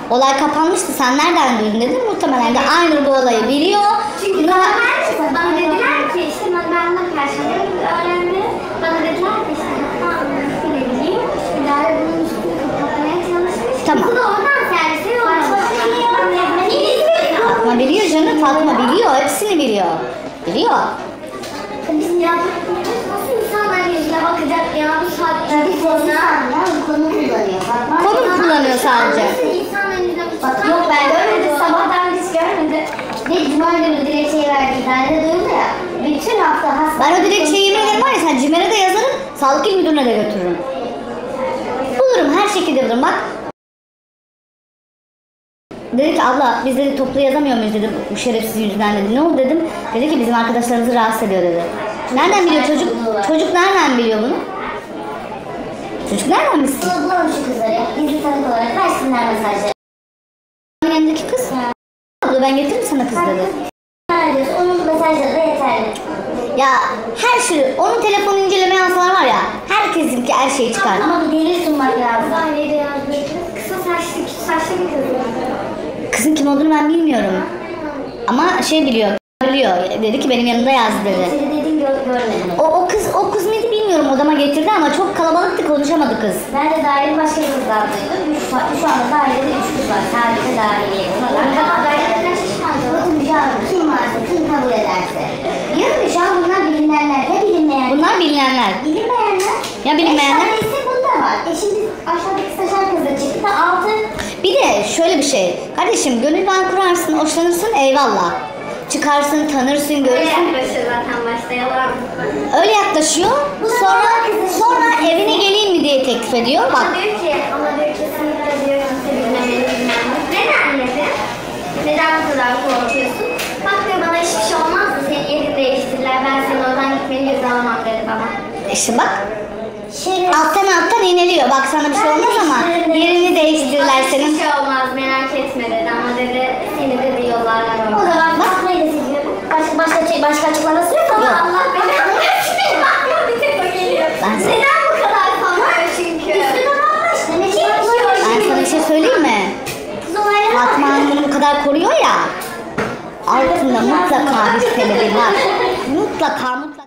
olay kapanmıştı. Sen nereden duydun dedim. Muhtemelen de Aynur bu olayı biliyor. Çünkü bana dediler ki işte ben de Perşembe öğrendim. Bana dediler ki işte ne bileyim. Bilal bunun üstünü kapatmaya çalışmış. Tamam. Bu da oradan servise yollamış. Fatma biliyor canım. Fatma biliyor. Hepsini biliyor. Biliyor. Biz ya nasıl insanlar yüzüne bakacak ya bu saatten sonra? Konum kullanıyor. Konum kullanıyor sadece. Nasıl insanların yüzüne bakacak? Yok ben görmedim. Sabahtan hiç görmedim. Ve cuma günü dilekçeyi verdi. İnternette duyuldu ya. Bütün hafta hasta. Ben o dilekçeyi yemin ederim var ya sen CİMER'e de yazarım. Sağlık İl Müdürlüğü'ne de götürürüm. Bulurum her şekilde bulurum bak. Dedi ki abla biz dedi toplu yazamıyor muyuz dedi bu şerefsiz yüzünden dedi. Ne oldu dedim. Dedi ki bizim arkadaşlarımızı rahatsız ediyor dedi. Nereden biliyor çocuk? Çocuk nereden biliyor bunu? Çocuk nereden bilsin? Bulalım şu kızları. Gizli tanık olarak versinler mesajları. Yanındaki kız. Abla ben getiririm sana kız dedi. Diyorsun, onun mesajları da yeterli. Ya her şey onun telefonu incelemeye alsalar var ya herkesinki her şeyi çıkar. Ama bir delil sunmak lazım. Ailede yazdı. Kısa saçlı, küçük saçlı bir kız. Kızın kim olduğunu ben bilmiyorum. Ama şey biliyor. Dedi ki benim yanımda yazdı dedi. Seni dediğin görmedim. O kız mıydı bilmiyorum odama getirdi ama çok kalabalıktı konuşamadı kız. Ben de dahil başka bir kızlar duydum. Şu anda dairede 3 kız var. Sadece dahiliye. Daireden şişmandı. Kim varsa, kim kabul ederse. Diyorum ki şu an bunlar bilinenler. Ne bilinmeyenler? Bunlar bilinenler. Bilinmeyenler. Ya bilinmeyenler? Ise bunda var. Şimdi aşağıdaki stajyer kız da çıktı. 6. Bir de şöyle bir şey. Kardeşim gönül bağ kurarsın, hoşlanırsın eyvallah. Çıkarsın, tanırsın, Öyle görürsün. yaklaşır zaten başta yalan. Öyle yaklaşıyor. Sonra evine geleyim mi diye teklif ediyor. Bak. Ama diyor ki kesinlikle diyor kimse bilmemeli. Neden dedi? Neden bu kadar korkuyorsun? Bak diyor bana hiçbir şey olmaz da senin yerini değiştirirler. Ben seni oradan gitmeni göze alamam dedi bana. İşte bak. Alttan ineliyor. Bak sana bir şey olmaz ama yerini değiştirirler Hiçbir senin. şey olmaz merak etme dedi ama dedi seni dedi yollarlar O orada. zaman Fatma'yı da seçiyorum. Başka açıklaması yok ama Yok. Allah beni bakmıyor bir tek o geliyor. Ben- Neden bu kadar korkuyor çünkü? üstüne kalmış. Demek ki Ben sana bir şey söyleyeyim mi? Fatma Hanım bunu bu kadar koruyor ya. Altında mutlaka bir sebebi var. Mutlaka.